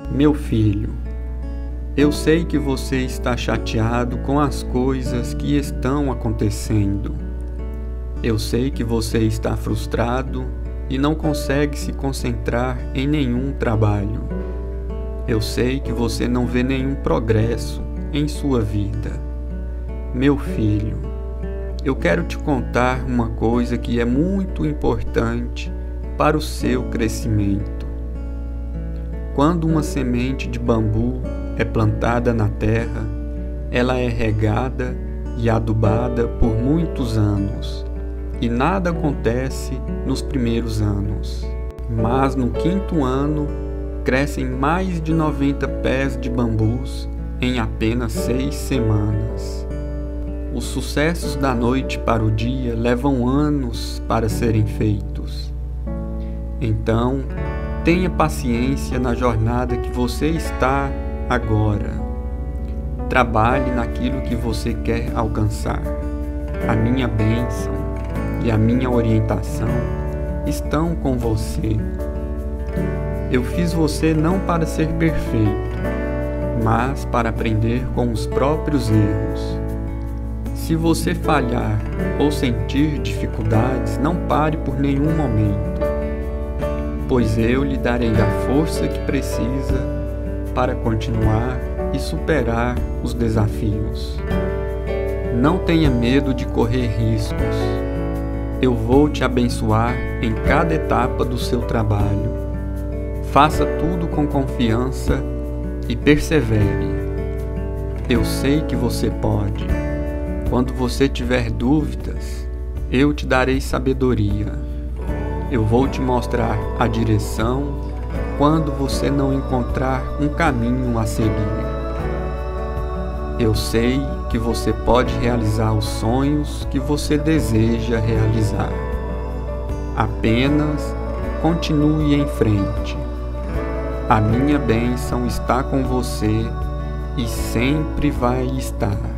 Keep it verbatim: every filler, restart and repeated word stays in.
Meu filho, eu sei que você está chateado com as coisas que estão acontecendo. Eu sei que você está frustrado e não consegue se concentrar em nenhum trabalho. Eu sei que você não vê nenhum progresso em sua vida. Meu filho, eu quero te contar uma coisa que é muito importante para o seu crescimento. Quando uma semente de bambu é plantada na terra, ela é regada e adubada por muitos anos, e nada acontece nos primeiros anos. Mas no quinto ano, crescem mais de noventa pés de bambus em apenas seis semanas. Os sucessos da noite para o dia levam anos para serem feitos. Então, tenha paciência na jornada que você está agora. Trabalhe naquilo que você quer alcançar. A minha bênção e a minha orientação estão com você. Eu fiz você não para ser perfeito, mas para aprender com os próprios erros. Se você falhar ou sentir dificuldades, não pare por nenhum momento, pois eu lhe darei a força que precisa para continuar e superar os desafios. Não tenha medo de correr riscos. Eu vou te abençoar em cada etapa do seu trabalho. Faça tudo com confiança e persevere. Eu sei que você pode. Quando você tiver dúvidas, eu te darei sabedoria. Eu vou te mostrar a direção quando você não encontrar um caminho a seguir. Eu sei que você pode realizar os sonhos que você deseja realizar. Apenas continue em frente. A minha bênção está com você e sempre vai estar.